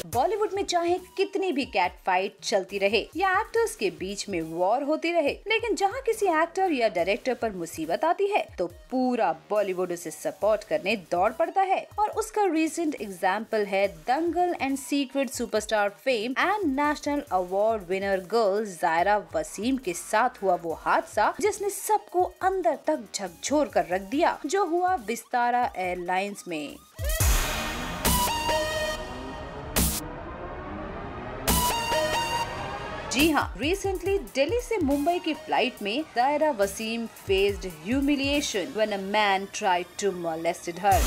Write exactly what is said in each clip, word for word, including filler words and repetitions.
बॉलीवुड में चाहे कितनी भी कैट फाइट चलती रहे या एक्टर्स के बीच में वॉर होती रहे, लेकिन जहाँ किसी एक्टर या डायरेक्टर पर मुसीबत आती है तो पूरा बॉलीवुड उसे सपोर्ट करने दौड़ पड़ता है। और उसका रिसेंट एग्जाम्पल है Dangal and secret superstar fame and national award winner girl Zaira Wasim के साथ हुआ वो हादसा जिसने सबको अंदर तक झकझोर कर रख दिया, जो हुआ विस्तारा एयरलाइंस में। जी हाँ, रिसेंटली दिल्ली से मुंबई की फ्लाइट में Zaira Wasim faced humiliation when a man tried to molested her.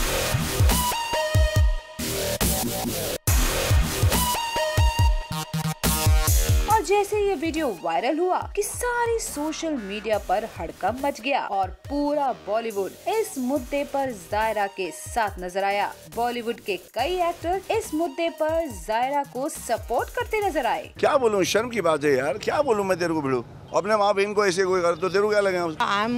और जैसे ये वीडियो वायरल हुआ कि सारी सोशल मीडिया पर हड़कंप मच गया और पूरा बॉलीवुड इस मुद्दे पर जायरा के साथ नजर आया। बॉलीवुड के कई एक्टर इस मुद्दे पर जायरा को सपोर्ट करते नजर आए। क्या बोलूं, शर्म की बात है यार, क्या बोलूं मैं तेरे को भिड़ू, अपने माँ बहन को ऐसे कोई कर तो तेरे को क्या लगे?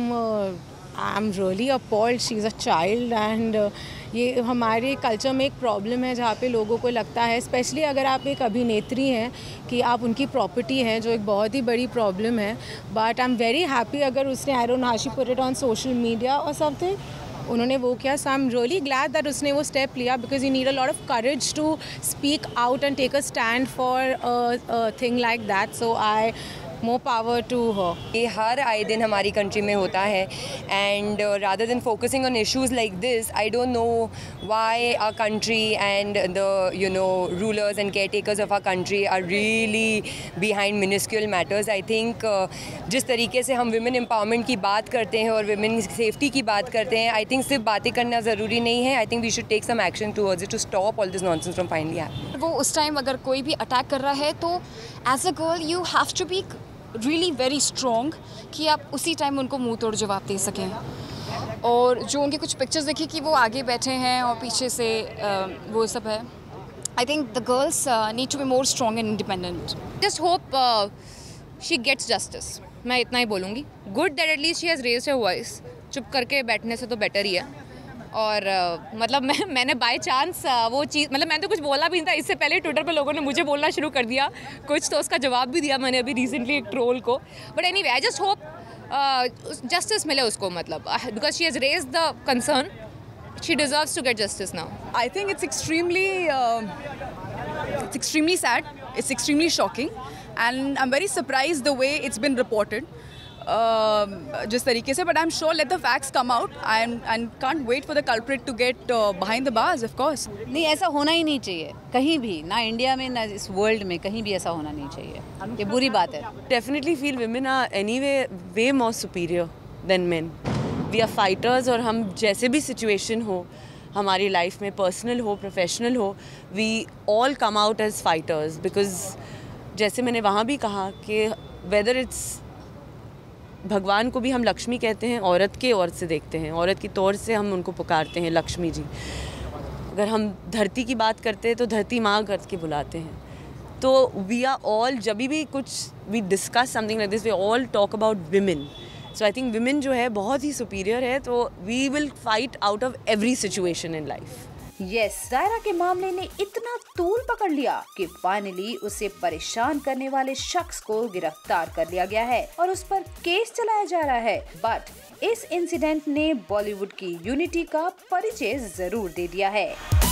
I am really appalled, she is a child and ये हमारे कल्चर में एक प्रॉब्लम है जहाँ पे लोगों को लगता है, स्पेशली अगर आप एक अभिनेत्री हैं, कि आप उनकी प्रॉपर्टी हैं, जो एक बहुत ही बड़ी प्रॉब्लम है। But I am very happy अगर उसने, I don't know how she put it on social media और समथिंग, उन्होंने वो किया। So I am really glad that उसने वो स्टेप लिया, because you need a lot of courage to speak out and take a stand for a thing like that. So I more power to her. ये हर आए दिन हमारी country में होता है and uh, rather than focusing on issues like this, I don't know why our country and the you know rulers and caretakers of our country are really behind minuscule matters. I think uh, जिस तरीके से हम women empowerment की बात करते हैं और women safety की बात करते हैं, I think सिर्फ बातें करना ज़रूरी नहीं है. I think we should take some action towards it to stop all this nonsense from finally happening. वो उस टाइम अगर कोई भी अटैक कर रहा है तो as a girl you have to be really very strong कि आप उसी टाइम उनको मुंह तोड़ जवाब दे सकें। और जो उनके कुछ पिक्चर्स देखी कि वो आगे बैठे हैं और पीछे से uh, वो सब है। I think the girls uh, need to be more strong and independent. Just hope uh, she gets justice. मैं इतना ही बोलूँगी। Good that at least she has raised her voice. चुप करके बैठने से तो बेटर ही है। और uh, मतलब मैं मैंने बाय चांस uh, वो चीज़, मतलब मैंने तो कुछ बोला भी नहीं था, इससे पहले ट्विटर पे लोगों ने मुझे बोलना शुरू कर दिया कुछ, तो उसका जवाब भी दिया मैंने अभी रिसेंटली एक ट्रोल को। But anyway I just hope justice मिले उसको, मतलब because she has raised the concern, she deserves to get justice now. I think it's extremely it's extremely sad, it's extremely shocking and I am very surprised the way it's been reported जिस तरीके से, but I am sure let the facts come out and and can't wait for the culprit to get behind the bars of course. नहीं, ऐसा होना ही नहीं चाहिए कहीं भी, ना इंडिया में ना इस वर्ल्ड में, कहीं भी ऐसा होना नहीं चाहिए। ये बुरी बात है। Definitely feel women are anyway way more superior than men. We are fighters और हम जैसे भी सिचुएशन हो हमारी लाइफ में, पर्सनल हो प्रोफेशनल हो, we all come out as fighters because जैसे मैंने वहाँ भी कहा कि whether it's भगवान को भी हम लक्ष्मी कहते हैं, औरत के औरत से देखते हैं, औरत की तौर से हम उनको पुकारते हैं लक्ष्मी जी। अगर हम धरती की बात करते हैं तो धरती माँ करके बुलाते हैं। तो वी आर ऑल, जब भी कुछ we discuss something like this, we all talk about women. So I think women जो है बहुत ही सुपीरियर है, तो we will fight out of every situation in life. Yes, Zaira के मामले ने इतना तूल पकड़ लिया कि फाइनली उसे परेशान करने वाले शख्स को गिरफ्तार कर लिया गया है और उस पर केस चलाया जा रहा है। बट इस इंसिडेंट ने बॉलीवुड की यूनिटी का परिचय जरूर दे दिया है।